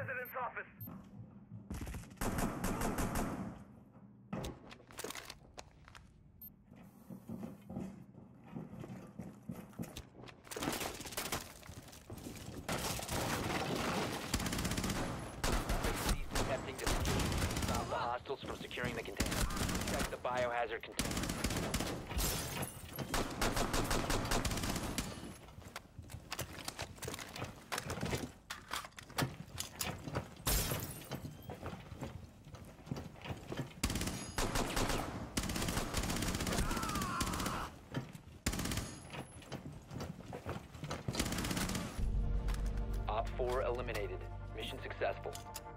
President's office. Attempting to stop the hostiles from securing the container. Check the biohazard container. Op 4 eliminated. Mission successful.